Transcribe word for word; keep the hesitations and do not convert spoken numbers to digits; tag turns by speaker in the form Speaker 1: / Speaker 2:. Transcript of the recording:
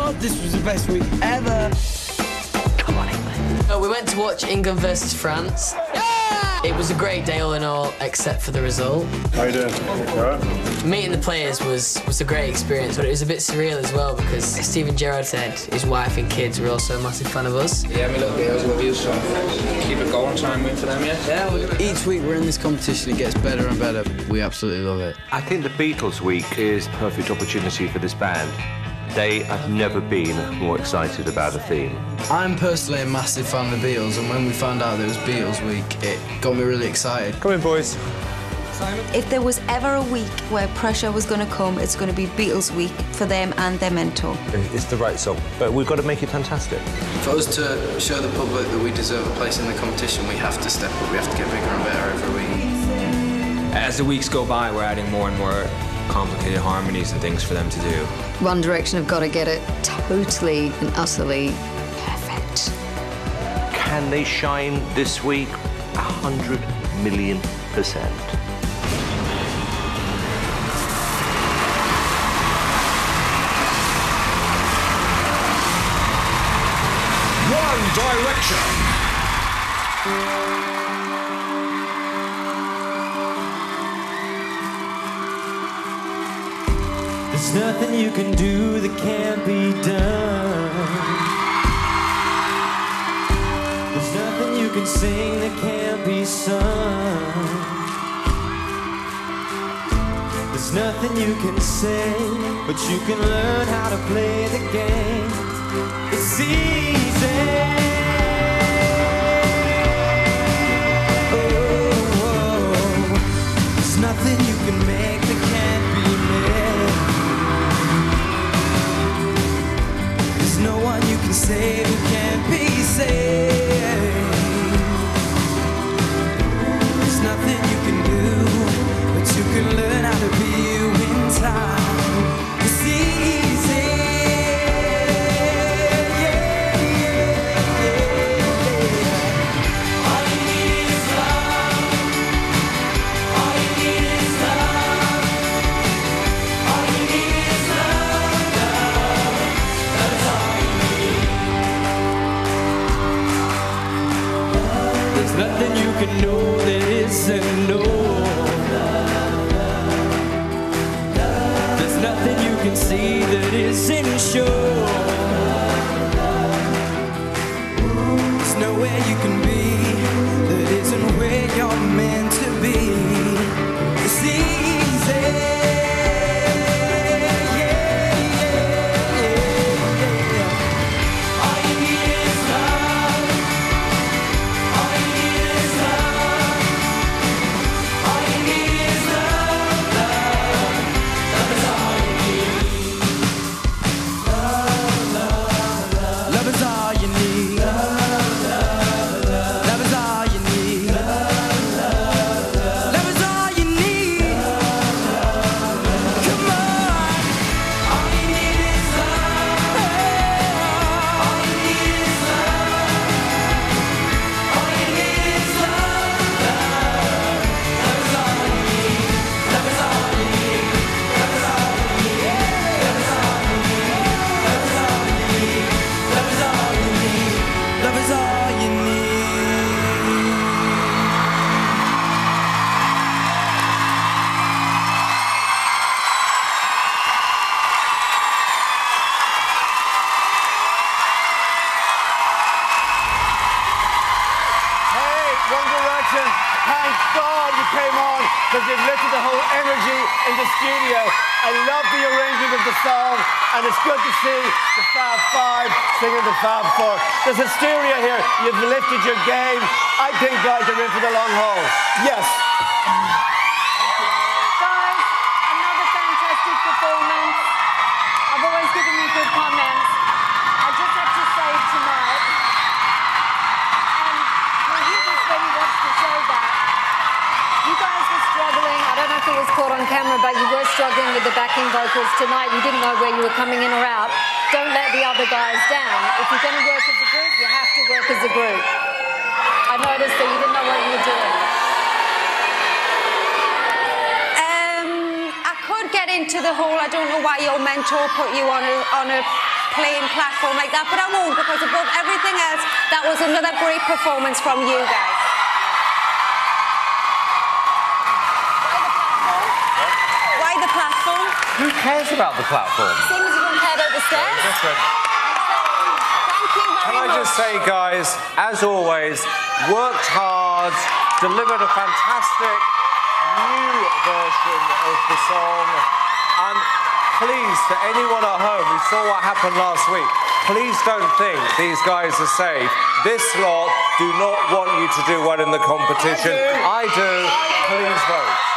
Speaker 1: God, this was the best week ever.
Speaker 2: Come on, England.
Speaker 3: Oh, we went to watch England versus France. Yeah! It was a great day all in all, except for the result.
Speaker 4: How you doing? You all right?
Speaker 3: Meeting the players was, was a great experience, but it was a bit surreal as well because Steven Gerrard said his wife and kids were also a massive fan of us.
Speaker 5: Yeah, my little girls love you, so keep it going, try and win for them, yeah?
Speaker 1: Yeah, we're gonna... Each week we're in this competition, it gets better and better. We absolutely love it.
Speaker 6: I think the Beatles week is a perfect opportunity for this band. They have never been more excited about a theme.
Speaker 1: I'm personally a massive fan of the Beatles, and when we found out that it was Beatles week, it got me really excited.
Speaker 4: Come in, boys.
Speaker 7: If there was ever a week where pressure was going to come, it's going to be Beatles week for them and their mentor.
Speaker 6: It's the right song, but we've got to make it fantastic.
Speaker 1: For us to show the public that we deserve a place in the competition, we have to step up, we have to get bigger and better every week.
Speaker 5: As the weeks go by, we're adding more and more complicated harmonies and things for them to do.
Speaker 8: One Direction have got to get it totally and utterly perfect.
Speaker 6: Can they shine this week? A hundred million percent.
Speaker 9: One Direction.
Speaker 10: There's nothing you can do that can't be done. There's nothing you can sing that can't be sung. There's nothing you can say, but you can learn how to play the game. It's easy. Oh, oh. There's nothing you can make that can't be made. There's no one you can save who can't be saved. There's nothing you can do, but you can learn how to be you in time. It's easy. Yeah, yeah, yeah. All you need is love. All you need is love. All you need is love, love. That's all you need. There's nothing you can know that isn't known. There's nothing you can see that isn't sure. There's nowhere you can be that isn't where you're meant to be. It's easy.
Speaker 11: Thank God you came on, because you've lifted the whole energy in the studio. I love the arrangement of the song, and it's good to see the Fab Five singing the Fab Four. There's hysteria here. You've lifted your game. I think, guys, you're in for the long haul. Yes.
Speaker 12: Guys, another fantastic performance. I've always given you good comments. I just have to say tonight, and you'll hear this when you watch the show back, you guys were struggling. I don't know if it was caught on camera, but you were struggling with the backing vocals tonight. You didn't know where you were coming in or out. Don't let the other guys down. If you're going to work as a group, you have to work as a group. I noticed that you didn't know what you were doing.
Speaker 7: Um, I could get into the whole, I don't know why your mentor put you on a, on a
Speaker 12: plain platform like that, but I won't, because above everything else, that was another great performance from you guys. Why the platform?
Speaker 6: Who cares about the platform?
Speaker 12: Same as you don't care about the stairs.
Speaker 6: Different.
Speaker 12: Thank you very
Speaker 6: Can I
Speaker 12: much.
Speaker 6: just say, guys, as always, worked hard, delivered a fantastic new version of the song, and please, for anyone at home who saw what happened last week, please don't think these guys are safe. This lot do not want you to do well in the competition. I do. I do. Please vote.